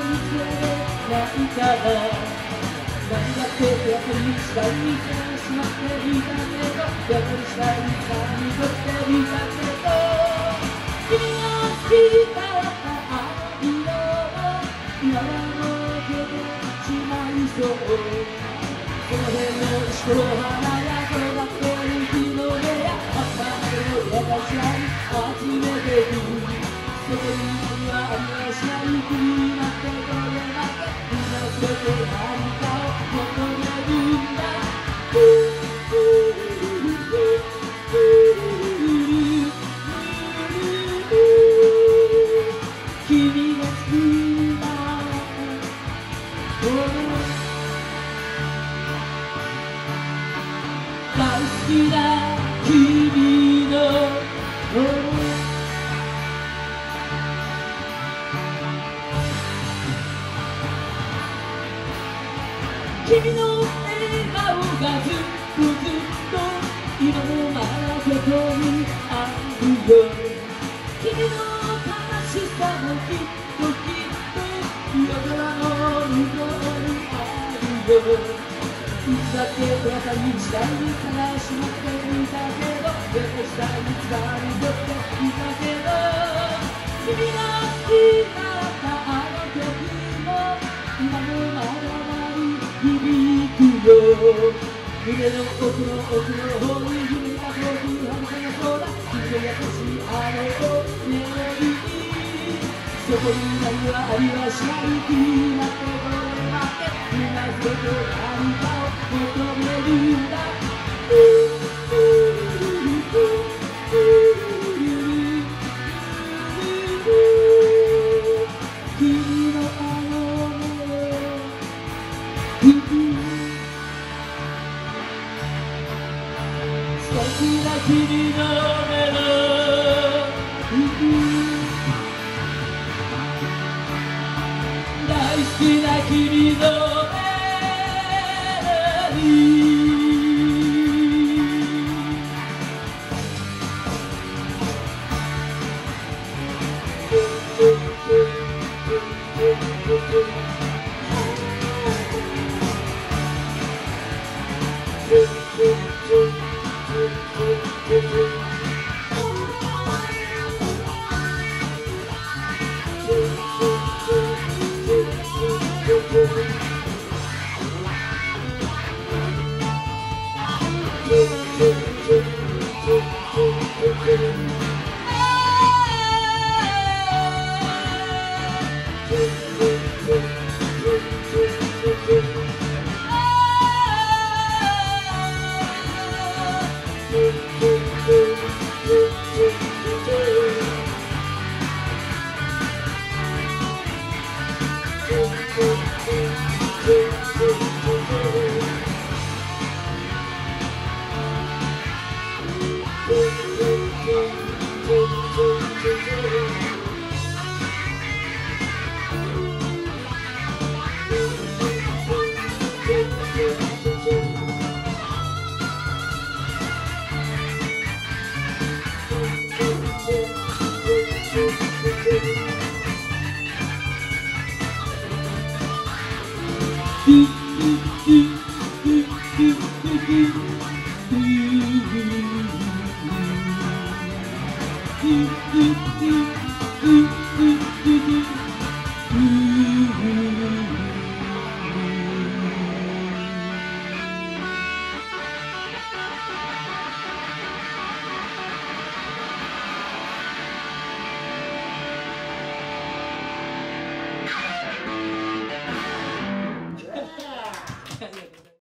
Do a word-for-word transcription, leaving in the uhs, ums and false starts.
つけないから何だってやっぱり下にしまっていたけどやっぱり下に髪取っていたけど君が好きだったあの色を今はもう消えてしまいそうこの辺の石と花が転がってる木の根や葉っぱの優しさに集めてるそこにはありはしない君なんてこれまでみんな全て何かを求めるんだ君が好きだ大好きな君の君の笑顔がずっとずっと今のままここにあるよ君の悲しさもきっときっと夜空の向こうにあるよいつだってお腹に時代に悲しまっていたけどでも時代に疲れとっていたけど君が好きだったあの曲も今もまだまだ響くよ胸の奥の奥の方に夢が遠く遥かな空君の優しいあのメロディーそこに何はありはしない君なんてこれまでみんな全て何かを求めるんだ君のあのメロディー素敵な君のメロディー大好きな君のメロディー